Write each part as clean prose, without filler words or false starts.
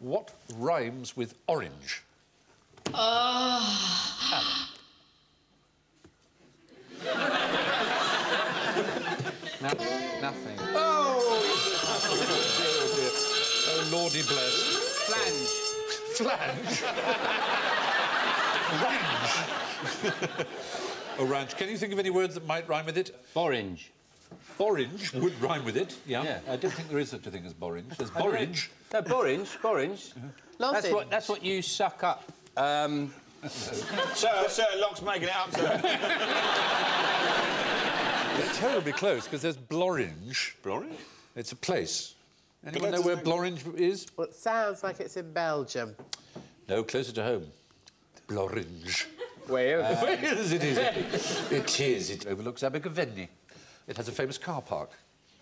What rhymes with orange? Oh. Nothing. Oh, dear. Oh, Lordy bless. Flange. Flange. Orange. Can you think of any words that might rhyme with it? Borange. Orange would rhyme with it, yeah. Yeah. I don't think there is such a thing as borange. There's borage. No, borange. That's what you suck up. Sir, Locke's making it up, sir. It's terribly close, because there's Blorange. Blorange? It's a place. Anyone know where Blorange is? Well, it sounds like it's in Belgium. No, closer to home. Blorange. Wales. Wales it is. It is. It overlooks Abergavenny. It has a famous car park.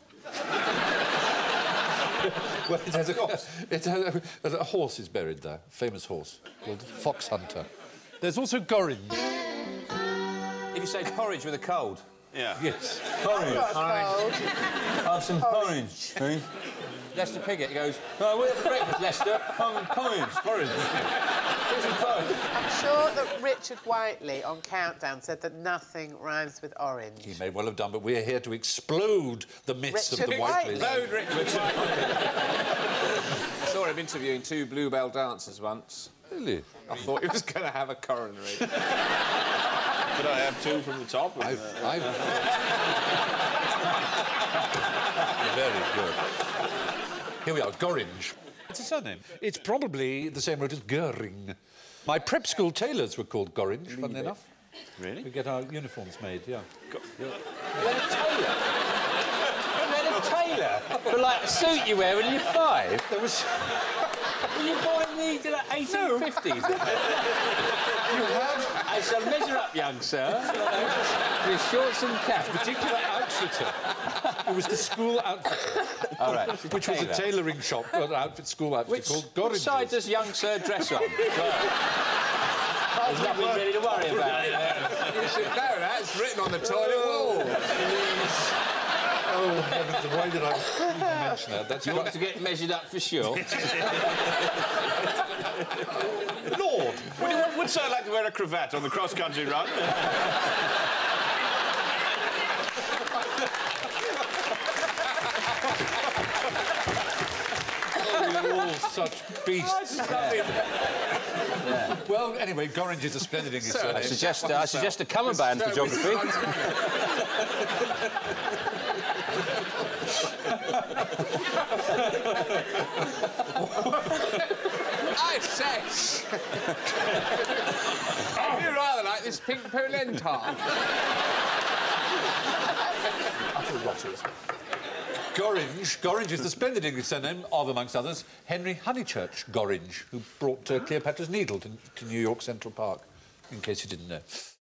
Well, it has a horse is buried there, a famous horse, called Fox Hunter. There's also Gorringe. If you say porridge with a cold. Yeah. Yes. Porridge. Have some porridge, please. Lester Piggott, he goes, oh, we're for breakfast, Lester. Porridge. I'm sure that Richard Whiteley on Countdown said that nothing rhymes with orange. He may well have done, but we're here to explode the myths of the Whiteleys. Explode Richard Whiteley. I saw him interviewing two Bluebell dancers once. Really? I thought he was going to have a coronary. Could I have two from the top? Very good. Here we are, Gorringe. It's a surname. It's probably the same root as Goering. My prep school tailors were called Gorringe, funnily enough. Really? We get our uniforms made, yeah. You had a tailor? For, like, a suit you wear when you're 5? There was... Were you born in the 1850s? You have... I shall measure up, young sir. With shorts and cap. particular outfitter. It was the school outfitter. All right. Which was a tailoring shop, an school outfit called Gorringe. Which side does young sir dress on? There's nothing really to worry about. You should know that. It's written on the toilet wall. Oh, heavens, why did I mention that? That's you want to get measured up for sure? Lord! Would Sir like to wear a cravat on the cross-country run? Oh, you're all such beasts. Yeah. Well, anyway, Gorringe is a splendid English surname. I suggest a common band for geography. I say, you rather like this pink polenta. Utter rotters. Gorringe is the splendid English surname of, amongst others, Henry Honeychurch Gorringe, who brought Cleopatra's Needle to New York Central Park, in case you didn't know.